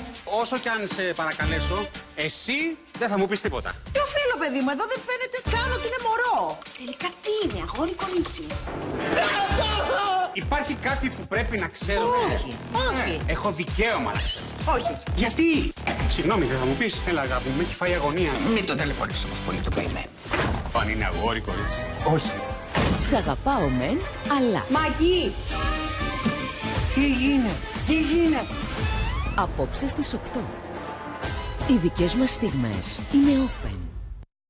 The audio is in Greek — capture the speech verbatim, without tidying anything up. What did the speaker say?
όσο κι αν σε παρακαλέσω, εσύ δεν θα μου πεις τίποτα. Τι οφείλω, παιδί μου, εδώ δεν φαίνεται καν ότι είναι μωρό. Τελικά τι είναι, αγόρι κορίτσι? Υπάρχει κάτι που πρέπει να ξέρω. Όχι, όχι. Ε, έχω δικαίωμα να ξέρω. Όχι. Γιατί? Συγγνώμη, δεν θα μου πεις. Έλα, αγάπη μου, με έχει φάει αγωνία. Μην το ταλαιπωρήσεις όμως πολύ, το περιμένω. Αν είναι αγόρι, κορίτσι. Όχι. Σ' αγαπάω μεν, αλλά... Μαγκή! Τι γίνεται, τι γίνεται? Απόψε στις οκτώ. Οι δικές μας στιγμές είναι open.